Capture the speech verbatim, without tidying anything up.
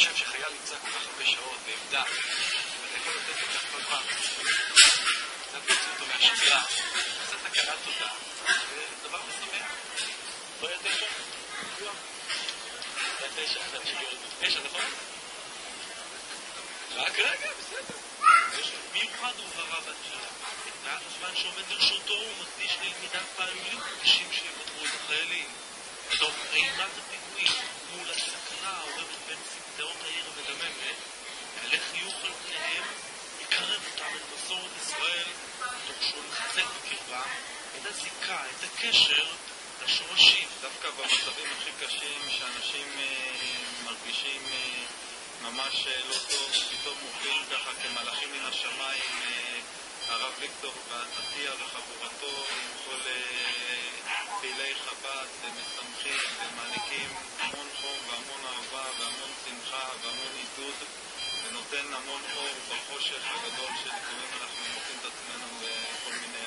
חושב שחייל נמצא כל כך הרבה שעות בעמדה, ואתה יכול לתת את זה כל פעם, קצת תוציא אותו מהשקיעה, קצת תקלת אותה, זה דבר משמח. לא היה תשע? לא. היה תשע, תשע, נכון? רק רגע, בסדר. מיוחד הוא ברא בתחילה. את מעט הזמן שעומד לרשותו הוא מקדיש ללמידת פעמים קשים שיוותרו את החיילים. תוך אימת הפיגועים מול הסכנה העורבת בין סמטאות העיר המדממת, יעלה חיוך על פניהם, יקרב אותם אל מסורת ישראל, תוך שהוא מחצק בקרבם את הזיקה, את הקשר לשורשים. דווקא במצבים הכי קשים שאנשים מרגישים ממש לא טוב, פתאום מופיעים ככה כמלאכים מן השמיים, הרב ויקטור ועתיה וחבורתו עם כל פעילי חב"ד, משמחים ומעניקים המון חום והמון אהבה והמון שמחה והמון עידוד, ונותן המון אור בחושך הגדול שלפעמים אנחנו מוצאים את עצמנו בכל מיני